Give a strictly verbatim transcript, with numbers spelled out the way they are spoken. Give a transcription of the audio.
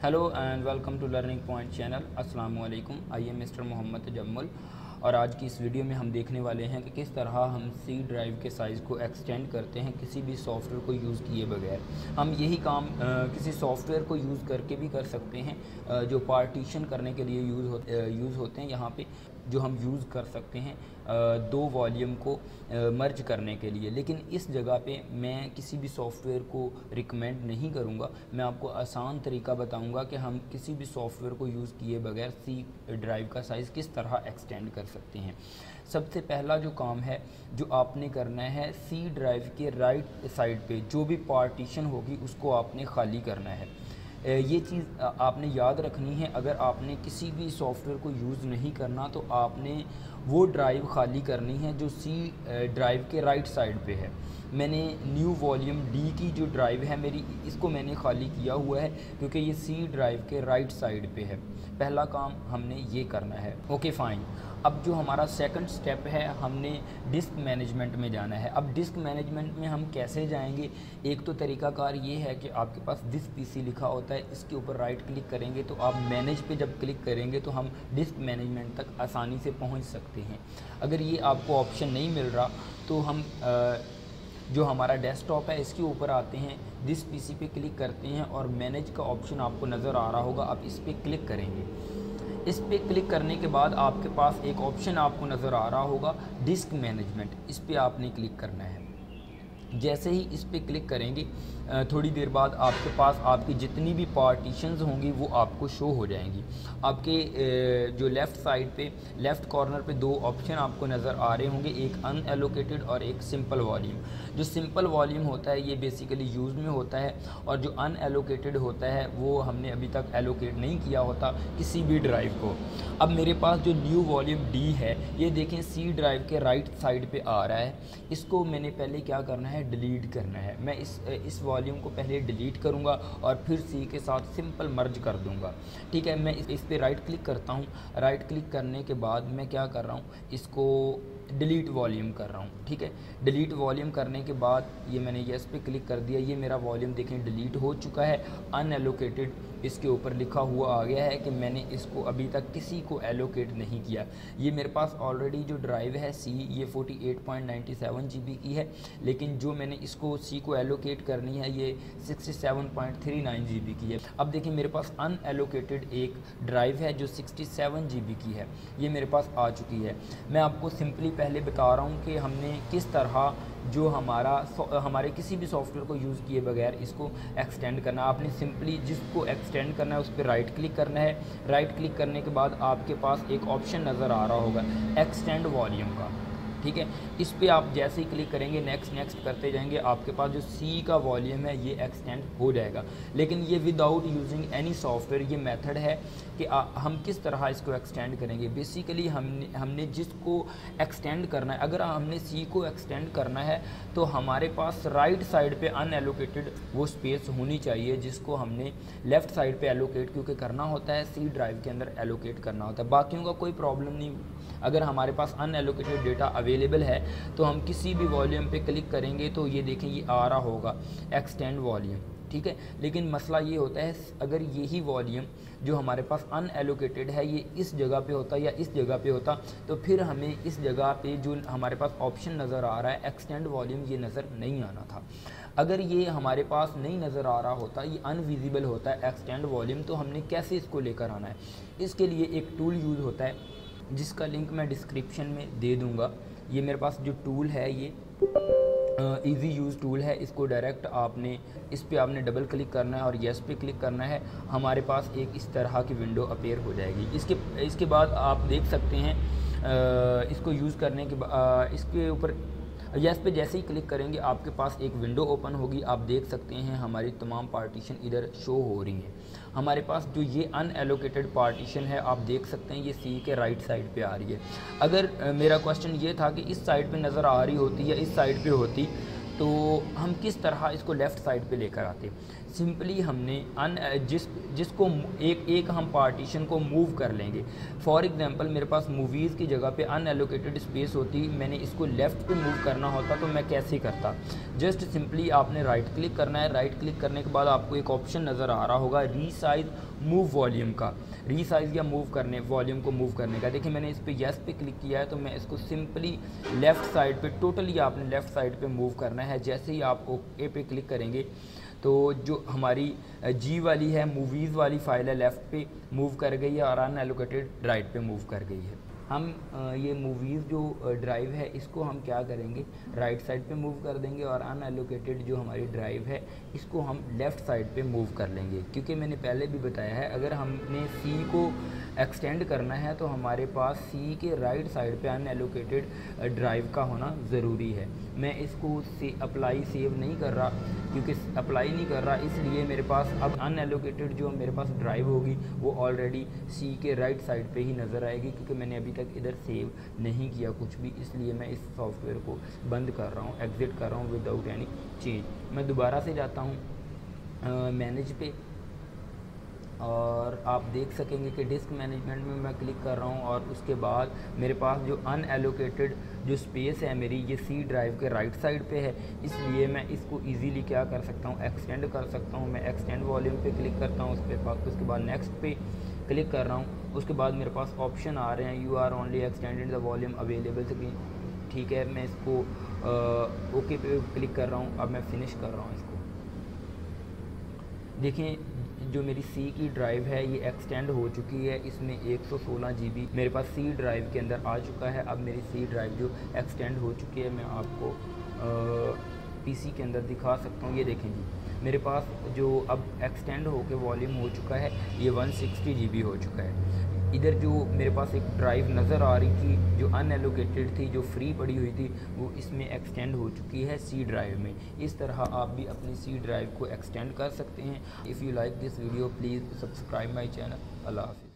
Hello and welcome to learning point channel. अस्सलाम वालेकुम। I am mister Mohammad Tajammul और आज की इस वीडियो में हम देखने वाले हैं कि किस तरह हम सी ड्राइव के साइज़ को एक्सटेंड करते हैं किसी भी सॉफ्टवेयर को यूज़ किए बगैर। हम यही काम आ, किसी सॉफ्टवेयर को यूज़ करके भी कर सकते हैं आ, जो पार्टीशन करने के लिए यूज़ हो, यूज़ होते हैं। यहाँ पे जो हम यूज़ कर सकते हैं आ, दो वॉल्यूम को मर्ज करने के लिए, लेकिन इस जगह पे मैं किसी भी सॉफ्टवेयर को रिकमेंड नहीं करूँगा। मैं आपको आसान तरीका बताऊँगा कि हम किसी भी सॉफ्टवेयर को यूज़ किए बगैर सी ड्राइव का साइज़ किस तरह एक्सटेंड कर सकते हैं। सबसे पहला जो काम है जो आपने करना है, सी ड्राइव के राइट साइड पे जो भी पार्टीशन होगी उसको आपने खाली करना है। ये चीज़ आपने याद रखनी है। अगर आपने किसी भी सॉफ्टवेयर को यूज़ नहीं करना तो आपने वो ड्राइव खाली करनी है जो सी ड्राइव के राइट साइड पे है। मैंने न्यू वॉल्यूम डी की जो ड्राइव है मेरी, इसको मैंने खाली किया हुआ है क्योंकि ये सी ड्राइव के राइट साइड पे है। पहला काम हमने ये करना है। Okay fine. अब जो हमारा सेकंड स्टेप है, हमने डिस्क मैनेजमेंट में जाना है। अब डिस्क मैनेजमेंट में हम कैसे जाएंगे? एक तो तरीकाकार ये है कि आपके पास डिस्क पीसी लिखा होता है, इसके ऊपर राइट क्लिक करेंगे तो आप मैनेज पे जब क्लिक करेंगे तो हम डिस्क मैनेजमेंट तक आसानी से पहुंच सकते हैं। अगर ये आपको ऑप्शन नहीं मिल रहा तो हम आ, जो हमारा डेस्कटॉप है इसके ऊपर आते हैं, डिस्क पीसी पे क्लिक करते हैं और मैनेज का ऑप्शन आपको नज़र आ रहा होगा। आप इस पर क्लिक करेंगे। इस पे क्लिक करने के बाद आपके पास एक ऑप्शन आपको नज़र आ रहा होगा, डिस्क मैनेजमेंट। इस पे आपने क्लिक करना है। जैसे ही इस पे क्लिक करेंगे थोड़ी देर बाद आपके पास आपकी जितनी भी पार्टीशंस होंगी वो आपको शो हो जाएंगी। आपके जो लेफ़्ट साइड पे लेफ़्ट कॉर्नर पे दो ऑप्शन आपको नज़र आ रहे होंगे, एक अनएलोकेटेड और एक सिंपल वॉल्यूम। जो सिंपल वॉल्यूम होता है ये बेसिकली यूज़ में होता है और जो अनएलोकेटेड होता है वो हमने अभी तक एलोकेट नहीं किया होता किसी भी ड्राइव को। अब मेरे पास जो न्यू वॉल्यूम डी है ये देखें सी ड्राइव के राइट साइड पे आ रहा है। इसको मैंने पहले क्या करना है, डिलीट करना है। मैं इस इस वॉल्यूम को पहले डिलीट करूंगा और फिर सी के साथ सिंपल मर्ज कर दूंगा। ठीक है, मैं इस, इस पे राइट क्लिक करता हूं। राइट क्लिक करने के बाद मैं क्या कर रहा हूं, इसको डिलीट वॉल्यूम कर रहा हूँ। ठीक है, डिलीट वॉल्यूम करने के बाद ये मैंने यस पे क्लिक कर दिया। ये मेरा वॉल्यूम देखें डिलीट हो चुका है। अनएलोकेटेड इसके ऊपर लिखा हुआ आ गया है कि मैंने इसको अभी तक किसी को एलोकेट नहीं किया। ये मेरे पास ऑलरेडी जो ड्राइव है सी ये अड़तालीस पॉइंट नौ सेवन जीबी की है, लेकिन जो मैंने इसको सी को एलोकेट करनी है ये सड़सठ पॉइंट तीन नौ जीबी की है। अब देखिए मेरे पास अनएलोकेटेड एक ड्राइव है जो सड़सठ जीबी की है, ये मेरे पास आ चुकी है। मैं आपको सिंपली पहले बता रहा हूँ कि हमने किस तरह जो हमारा हमारे किसी भी सॉफ्टवेयर को यूज़ किए बगैर इसको एक्सटेंड करना। आपने सिंपली जिसको एक्सटेंड करना है उस पर राइट क्लिक करना है। राइट क्लिक करने के बाद आपके पास एक ऑप्शन नज़र आ रहा होगा एक्सटेंड वॉल्यूम का। ठीक है, इस पे आप जैसे ही क्लिक करेंगे नेक्स्ट नेक्स्ट करते जाएंगे, आपके पास जो सी का वॉल्यूम है ये एक्सटेंड हो जाएगा। लेकिन ये विदाउट यूजिंग एनी सॉफ्टवेयर ये मेथड है कि आ, हम किस तरह इसको एक्सटेंड करेंगे। बेसिकली हमने हमने जिसको एक्सटेंड करना है, अगर हमने सी को एक्सटेंड करना है तो हमारे पास राइट साइड पे अनएलोकेटेड वो स्पेस होनी चाहिए जिसको हमने लेफ़्ट साइड पे एलोकेट क्योंकि करना होता है, सी ड्राइव के अंदर एलोकेट करना होता है। बाकियों का कोई प्रॉब्लम नहीं। अगर हमारे पास अनएलोकेटेड डेटा अवेलेबल है तो हम किसी भी वॉल्यूम पे क्लिक करेंगे तो ये देखें ये आ रहा होगा एक्सटेंड वॉल्यूम। ठीक है, लेकिन मसला ये होता है अगर यही वॉल्यूम जो हमारे पास अनएलोकेटेड है ये इस जगह पे होता या इस जगह पे होता तो फिर हमें इस जगह पे जो हमारे पास ऑप्शन नज़र आ रहा है एक्सटेंड वॉल्यूम ये नज़र नहीं आना था। अगर ये हमारे पास नहीं नज़र आ रहा होता, ये अनविजिबल होता है एक्सटेंड वॉल्यूम, तो हमने कैसे इसको लेकर आना है? इसके लिए एक टूल यूज़ होता है जिसका लिंक मैं डिस्क्रिप्शन में दे दूँगा। ये मेरे पास जो टूल है ये इजी यूज़ टूल है। इसको डायरेक्ट आपने इस पे आपने डबल क्लिक करना है और येस पे क्लिक करना है। हमारे पास एक इस तरह की विंडो अपीयर हो जाएगी। इसके इसके बाद आप देख सकते हैं आ, इसको यूज़ करने के बाद इसके ऊपर येस पे जैसे ही क्लिक करेंगे आपके पास एक विंडो ओपन होगी। आप देख सकते हैं हमारी तमाम पार्टीशन इधर शो हो रही हैं। हमारे पास जो ये अनएलोकेटेड पार्टीशन है आप देख सकते हैं ये सी के राइट साइड पे आ रही है। अगर मेरा क्वेश्चन ये था कि इस साइड पे नज़र आ रही होती या इस साइड पे होती तो हम किस तरह इसको लेफ़्ट साइड पे लेकर आते। सिंपली हमने अन जिस जिसको एक एक हम पार्टीशन को मूव कर लेंगे। फॉर एग्जांपल मेरे पास मूवीज़ की जगह पे अनएलोकेटेड स्पेस होती, मैंने इसको लेफ़्ट पे मूव करना होता तो मैं कैसे करता। जस्ट सिंपली आपने राइट क्लिक करना है। राइट क्लिक करने के बाद आपको एक ऑप्शन नज़र आ रहा होगा रीसाइज मूव वॉल्यूम का, रीसाइज या मूव करने वॉल्यूम को मूव करने का। देखिए मैंने इस पर येस पे क्लिक किया है, तो मैं इसको सिंपली लेफ़्ट साइड पे टोटली आपने लेफ़्ट साइड पे मूव करना है। जैसे ही आप ओके पे क्लिक करेंगे तो जो हमारी जी वाली है मूवीज़ वाली फ़ाइल है लेफ़्ट पे मूव कर गई है और अनएलोकेटेड राइट पे मूव कर गई है। हम ये मूवीज़ जो ड्राइव है इसको हम क्या करेंगे, राइट साइड पे मूव कर देंगे और अनएलोकेटेड जो हमारी ड्राइव है इसको हम लेफ़्ट साइड पे मूव कर लेंगे। क्योंकि मैंने पहले भी बताया है अगर हमने सी को एक्सटेंड करना है तो हमारे पास सी के राइट साइड पे अनएलोकेटेड ड्राइव का होना ज़रूरी है। मैं इसको से अप्लाई सेव नहीं कर रहा, क्योंकि अप्लाई नहीं कर रहा इसलिए मेरे पास अब अनएलोकेटेड जो मेरे पास ड्राइव होगी वो ऑलरेडी सी के राइट साइड पे ही नज़र आएगी, क्योंकि मैंने अभी तक इधर सेव नहीं किया कुछ भी, इसलिए मैं इस सॉफ्टवेयर को बंद कर रहा हूँ, एग्ज़िट कर रहा हूँ विदाउट एनी चेंज। मैं दोबारा से जाता हूँ मैनेज पे और आप देख सकेंगे कि डिस्क मैनेजमेंट में मैं क्लिक कर रहा हूँ और उसके बाद मेरे पास जो अनएलोकेटेड जो स्पेस है मेरी ये सी ड्राइव के राइट साइड पे है, इसलिए मैं इसको इजीली क्या कर सकता हूँ, एक्सटेंड कर सकता हूँ। मैं एक्सटेंड वॉल्यूम पे क्लिक करता हूँ, उस पर उसके बाद नेक्स्ट पे क्लिक कर रहा हूँ। उसके बाद मेरे पास ऑप्शन आ रहे हैं you are only extended the volume available screen, ठीक है। मैं इसको ओके पे क्लिक कर रहा हूँ। अब मैं फिनिश कर रहा हूँ इसको। देखें जो मेरी सी की ड्राइव है ये एक्सटेंड हो चुकी है, इसमें एक सौ सोलह जी बी मेरे पास सी ड्राइव के अंदर आ चुका है। अब मेरी सी ड्राइव जो एक्सटेंड हो चुकी है मैं आपको पीसी के अंदर दिखा सकता हूँ। ये देखें जी मेरे पास जो अब एक्सटेंड हो के वॉल्यूम हो चुका है ये एक सौ साठ जी बी हो चुका है। इधर जो मेरे पास एक ड्राइव नज़र आ रही थी जो अनएलोकेटेड थी, जो फ्री पड़ी हुई थी, वो इसमें एक्सटेंड हो चुकी है सी ड्राइव में। इस तरह आप भी अपनी सी ड्राइव को एक्सटेंड कर सकते हैं। If you like this video please subscribe my channel. अल्लाह हाफ़िज़।